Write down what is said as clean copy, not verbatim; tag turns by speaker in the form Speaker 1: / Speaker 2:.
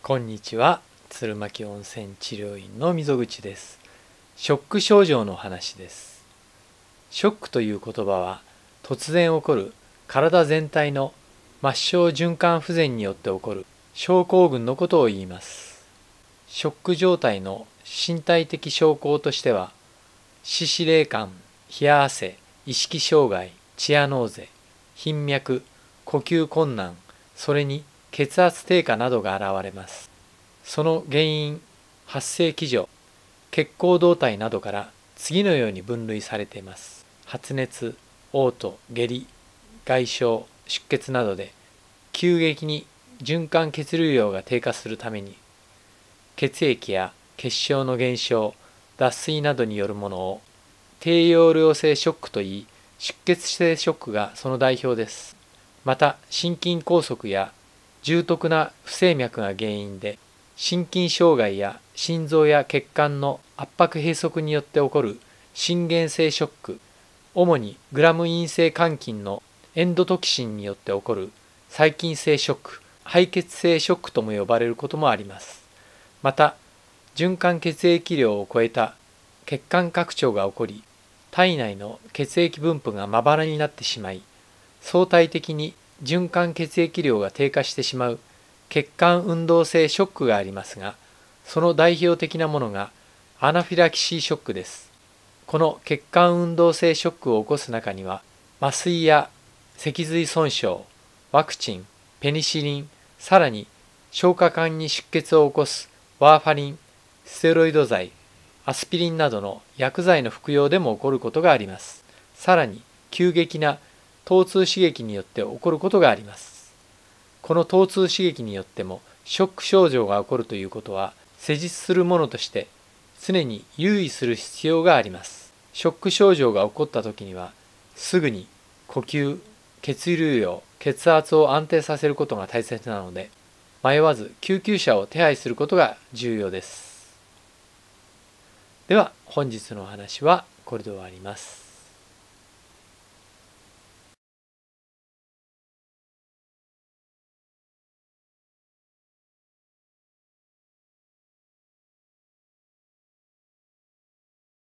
Speaker 1: こんにちは、鶴巻温泉治療院の溝口です。ショック症状の話です。ショックという言葉は、突然起こる体全体の末梢循環不全によって起こる症候群のことを言います。ショック状態の身体的症候としては、四肢霊感、冷や汗、意識障害、チアノーゼ、頻脈、呼吸困難、それに血圧低下などが現れます。その原因、発生基準、血行動態などから次のように分類されています。発熱、嘔吐、下痢、外傷、出血などで急激に循環血流量が低下するために、血液や血小の減少、脱水などによるものを低用量性ショックといい、出血性ショックがその代表です。また、心筋梗塞や重篤な不整脈が原因で、心筋障害や心臓や血管の圧迫閉塞によって起こる心原性ショック、主にグラム陰性肝菌のエンドトキシンによって起こる細菌性ショック、敗血性ショックとも呼ばれることもあります。また、循環血液量を超えた血管拡張が起こり、体内の血液分布がまばらになってしまい、相対的に循環血液量が低下してしまう血管運動性ショックがありますが、その代表的なものがアナフィラキシーショックです。この血管運動性ショックを起こす中には、麻酔や脊髄損傷、ワクチン、ペニシリン、さらに消化管に出血を起こすワーファリン、ステロイド剤、アスピリンなどの薬剤の服用でも起こることがあります。さらに急激な疼痛刺激によって起こることがあります。この疼痛刺激によってもショック症状が起こるということは、施術するものとして常に留意する必要があります。ショック症状が起こった時には、すぐに呼吸、血流量、血圧を安定させることが大切なので、迷わず救急車を手配することが重要です。では本日のお話はこれで終わります。